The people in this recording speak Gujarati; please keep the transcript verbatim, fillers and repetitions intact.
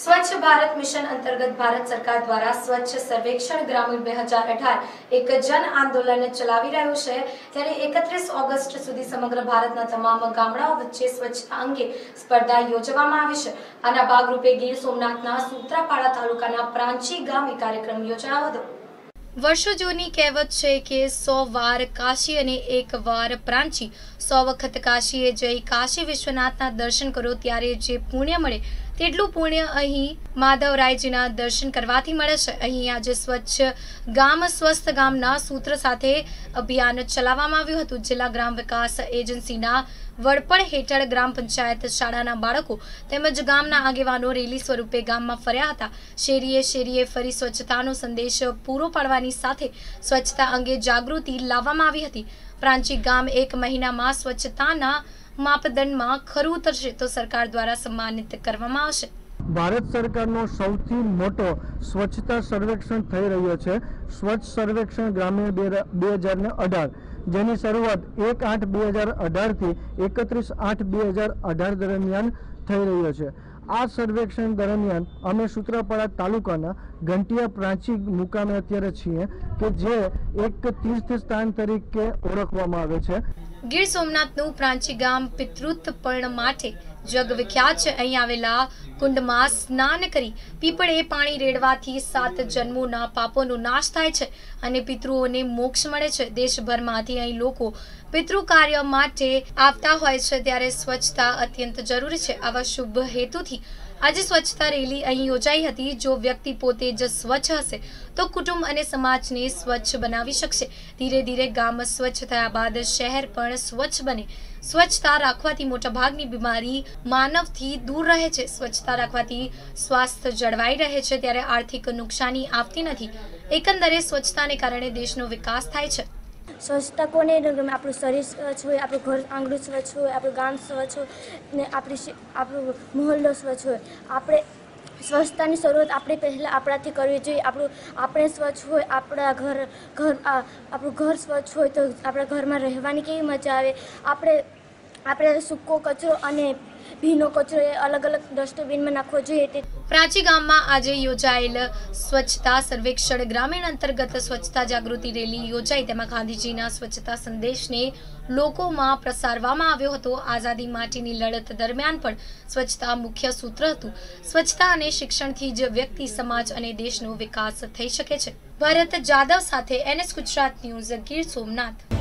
स्वच्छ भारत मिशन अंतर्गत भारत सरकार द्वारा स्वच्छ सर्वेक्षण ग्रामीण બે હજાર અઢાર એક જન આંદોલન ચલાવી રહ્યું છે। ત્યારે એકત્રીસ ઓગસ્ટ સુધી સમગ્ર ભારતના તમામ ગામડાઓ વચ્ચે સ્વચ્છતા અંગે સ્પર્ધા યોજવામાં આવી છે। આના ભાગરૂપે ગીર સોમનાથના સૂત્રાપાડા તાલુકાના પ્રાંચી ગામે કાર્યક્રમ યોજાયો હતો। વર્ષો જૂની કહેવત છે કે સો વાર કાશી અને એક વાર પ્રાંચી, સો વખત કાશીએ જઈ કાશી વિશ્વનાથના દર્શન કરો ત્યારે જે પુણ્ય મળે તેટલું પુણ્ય અહીં માધવરાયજીના દર્શન કરવાથી મળે છે। અહીં આજે સ્વચ્છ ગામ સ્વસ્થ ગામના સૂત્ર સાથે અભિયાન ચલાવવામાં આવ્યું હતું। જિલ્લા ગ્રામ વિકાસ એજન્સીના વડપણ હેઠળ ગ્રામ પંચાયત શાળાના બાળકો તેમજ ગામના આગેવાનો રેલી સ્વરૂપે ગામમાં ફર્યા હતા। શેરીએ શેરીએ ફરી સ્વચ્છતાનો સંદેશ પૂરો પાડવાની સાથે સ્વચ્છતા અંગે જાગૃતિ લાવવામાં આવી હતી। પ્રાંચી ગામ એક મહિનામાં સ્વચ્છતાના માપદંડમાં ખરું ઉતરશે તો સરકાર દ્વારા સન્માનિત કરવામાં આવશે। ભારત સરકારનો સૌથી મોટો સ્વચ્છતા સર્વેક્ષણ થઈ રહ્યો છે, સ્વચ્છ સર્વેક્ષણ ગ્રામીણ બે હજાર ને અઢાર, જેની શરૂઆત એક આઠ બે હજાર અઢાર થી એકત્રીસ આઠ બે હજાર અઢાર દરમિયાન થઈ રહ્યો છે। આ સર્વેક્ષણ દરમિયાન અમે સૂત્રાપાડા તાલુકાના ઘંટિયા પ્રાંચી મુકામે અત્યારે છીએ કે જે એક તીર્થ સ્થાન તરીકે ઓળખવામાં આવે છે। ગીર સોમનાથનું પ્રાંચી ગામ પિતૃત્વપર્ણ માટે જગ વિખ્યાત છે। અહીં આવેલા કુંડમાં સ્નાન કરી પીપળે પાણી રેડવાથી સાત જન્મોના પાપોનો નાશ થાય છે અને પિતૃઓને મોક્ષ મળે છે। દેશભરમાંથી અહીં લોકો પિતૃ કાર્ય માટે આવતા હોય છે, ત્યારે સ્વચ્છતા અત્યંત જરૂરી છે। આવા શુભ હેતુથી આજે સ્વચ્છતા રેલી અહીં યોજાઈ હતી। જો વ્યક્તિ પોતે જ સ્વચ્છ હશે તો કુટુંબ અને સમાજને સ્વચ્છ બનાવી શકશે। ધીરે ધીરે ગામ સ્વચ્છ થયા બાદ શહેર પણ સ્વચ્છ બને। સ્વચ્છતા રાખવાથી મોટાભાગની બીમારી માનવથી દૂર રહે છે। સ્વચ્છતા રાખવાથી સ્વાસ્થ્ય જળવાઈ રહે છે, ત્યારે આર્થિક નુકસાની આવતી નથી। એકંદરે સ્વચ્છતાને કારણે દેશનો વિકાસ થાય છે। સ્વચ્છતા કોને ગમે? આપણું શરીર સ્વચ્છ હોય, આપણું ઘર આંગણું સ્વચ્છ હોય, આપણું ગામ સ્વચ્છ હોય ને આપણી આપણું મહોલ્લો સ્વચ્છ હોય। આપણે સ્વચ્છતાની શરૂઆત આપણે પહેલાં આપણાથી કરવી જોઈએ। આપણું આપણે સ્વચ્છ હોય, આપણા ઘર ઘર આપણું ઘર સ્વચ્છ હોય તો આપણા ઘરમાં રહેવાની કેવી મજા આવે। આપણે આપણે સૂકો કચરો અને ભીનો કચરો એ અલગ અલગ ડસ્ટબિનમાં નાખવો જોઈએ। પ્રાંચી ગામમાં આજે યોજાયેલ સ્વચ્છતા સર્વેક્ષણ ગ્રામીણ અંતર્ગત સ્વચ્છતા જાગૃતિ રેલી યોજાઈ। તેમાં ગાંધીજીના સ્વચ્છતા સંદેશને લોકોમાં પ્રસારવામાં આવ્યો હતો। આઝાદી માટેની લડત દરમિયાન પણ સ્વચ્છતા મુખ્ય સૂત્ર હતું। સ્વચ્છતા અને શિક્ષણથી જ વ્યક્તિ, સમાજ અને દેશનો વિકાસ થઈ શકે છે। ભરત જાદવ સાથે એનએસ ગુજરાત ન્યૂઝ, ગીર સોમનાથ।